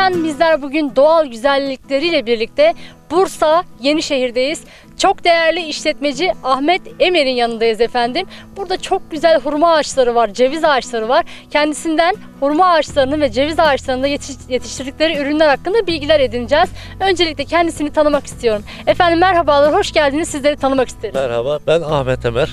Efendim bizler bugün doğal güzellikleriyle birlikte Bursa Yenişehir'deyiz. Çok değerli işletmeci Ahmet Emer'in yanındayız efendim. Burada çok güzel hurma ağaçları var, ceviz ağaçları var. Kendisinden hurma ağaçlarını ve ceviz ağaçlarında yetiştirdikleri ürünler hakkında bilgiler edineceğiz. Öncelikle kendisini tanımak istiyorum. Efendim merhabalar, hoş geldiniz. Sizleri tanımak isterim. Merhaba, ben Ahmet Emer.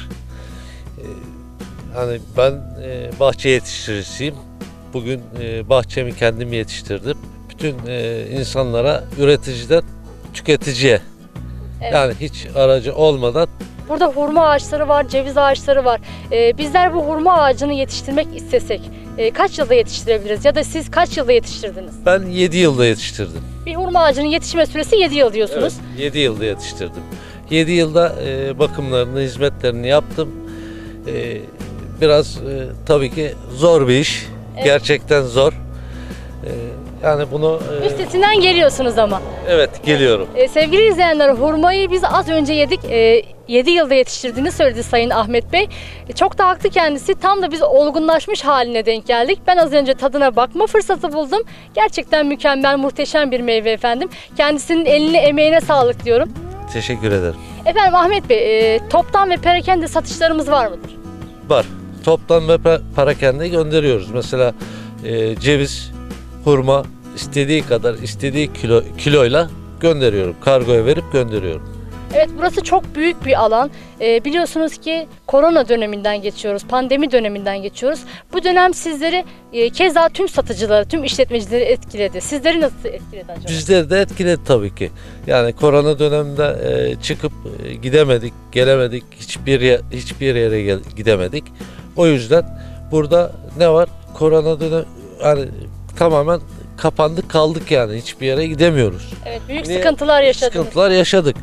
Ben bahçe yetiştiricisiyim. Bugün bahçemi kendim yetiştirdim. Bütün insanlara üreticiden tüketiciye, Evet. yani hiç aracı olmadan. Burada hurma ağaçları var, ceviz ağaçları var. Bizler bu hurma ağacını yetiştirmek istesek kaç yılda yetiştirebiliriz? Ya da siz kaç yılda yetiştirdiniz? Ben 7 yılda yetiştirdim. Bir hurma ağacının yetişme süresi 7 yıl diyorsunuz. Evet, 7 yılda yetiştirdim. 7 yılda bakımlarını, hizmetlerini yaptım. Biraz tabii ki zor bir iş. Evet. Gerçekten zor. Yani bunu... Üstesinden geliyorsunuz ama. Evet, geliyorum. Sevgili izleyenler, hurmayı biz az önce yedik. 7 yılda yetiştirdiğini söyledi Sayın Ahmet Bey. Çok da haklı kendisi. Tam da biz olgunlaşmış haline denk geldik. Ben az önce tadına bakma fırsatı buldum. Gerçekten mükemmel, muhteşem bir meyve efendim. Kendisinin eline, emeğine sağlık diyorum. Teşekkür ederim. Efendim Ahmet Bey, toptan ve perakende satışlarımız var mıdır? Var. Toptan ve perakende gönderiyoruz. Mesela ceviz, hurma istediği kadar, istediği kiloyla gönderiyorum. Kargoya verip gönderiyorum. Evet, burası çok büyük bir alan. Biliyorsunuz ki korona döneminden geçiyoruz, pandemi döneminden geçiyoruz. Bu dönem sizleri keza tüm satıcıları, tüm işletmecileri etkiledi. Sizleri nasıl etkiledi acaba? Bizleri de etkiledi tabii ki. Yani korona döneminde çıkıp gidemedik, gelemedik, hiçbir yere gidemedik. O yüzden burada ne var? Korona dönemi yani tamamen kapandık kaldık, yani hiçbir yere gidemiyoruz. Evet, büyük sıkıntılar yaşadınız. Sıkıntılar yaşadık.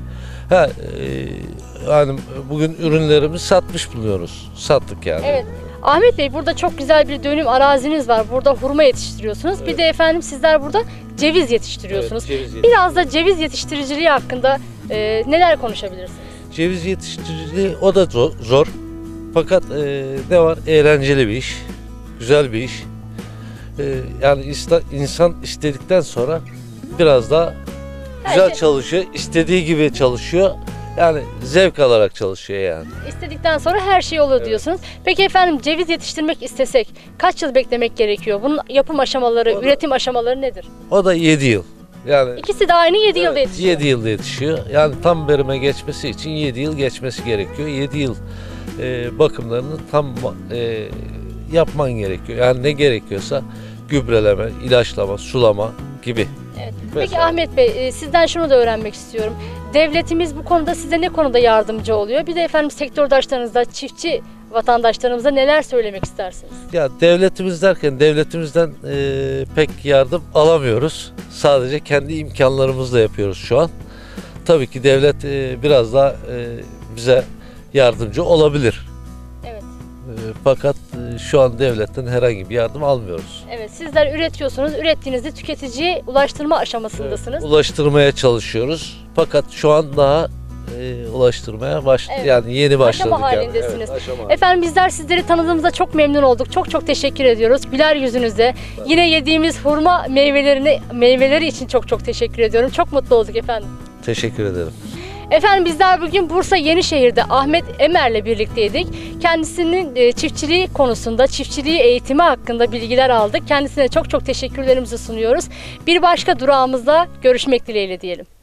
Yani bugün ürünlerimizi satmış buluyoruz. Sattık yani. Evet. Ahmet Bey, burada çok güzel bir dönüm araziniz var. Burada hurma yetiştiriyorsunuz. Evet. Bir de efendim sizler burada ceviz yetiştiriyorsunuz. Evet, ceviz Biraz da ceviz yetiştiriciliği hakkında neler konuşabilirsiniz? Ceviz yetiştiriciliği o da zor. Fakat ne var? Eğlenceli bir iş. Güzel bir iş. Yani insan istedikten sonra biraz daha güzel çalışıyor. İstediği gibi çalışıyor. Yani zevk alarak çalışıyor yani. İstedikten sonra her şey olur diyorsunuz. Peki efendim, ceviz yetiştirmek istesek kaç yıl beklemek gerekiyor? Bunun yapım aşamaları, üretim aşamaları nedir? O da 7 yıl. Yani İkisi de aynı 7 yılda yetişiyor. 7 yılda yetişiyor. Yani tam verime geçmesi için 7 yıl geçmesi gerekiyor. 7 yıl bakımlarını tam yapman gerekiyor. Yani ne gerekiyorsa gübreleme, ilaçlama, sulama gibi. Evet. Peki Ahmet Bey, sizden şunu da öğrenmek istiyorum. Devletimiz bu konuda size ne konuda yardımcı oluyor? Bir de efendim sektördaşlarınızda, çiftçi vatandaşlarımıza neler söylemek istersiniz? Ya devletimiz derken devletimizden pek yardım alamıyoruz. Sadece kendi imkanlarımızla yapıyoruz şu an. Tabii ki devlet biraz daha bize yardımcı olabilir. Evet. Fakat şu an devletten herhangi bir yardım almıyoruz. Evet, sizler üretiyorsunuz. Ürettiğinizi tüketiciye ulaştırma aşamasındasınız. Evet, ulaştırmaya çalışıyoruz. Fakat şu an daha ulaştırmaya Evet. yani yeni başladık. Aşama yani. halindesiniz. Evet, aşama halinde. Efendim bizler sizleri tanıdığımızda çok memnun olduk. Çok teşekkür ediyoruz. Güler yüzünüzde. Yine yediğimiz hurma meyveleri için çok teşekkür ediyorum. Çok mutlu olduk efendim. Teşekkür ederim. Efendim bizler bugün Bursa Yenişehir'de Ahmet Emer'le birlikteydik. Kendisinin çiftçiliği konusunda, çiftçiliği eğitimi hakkında bilgiler aldık. Kendisine çok teşekkürlerimizi sunuyoruz. Bir başka durağımızda görüşmek dileğiyle diyelim.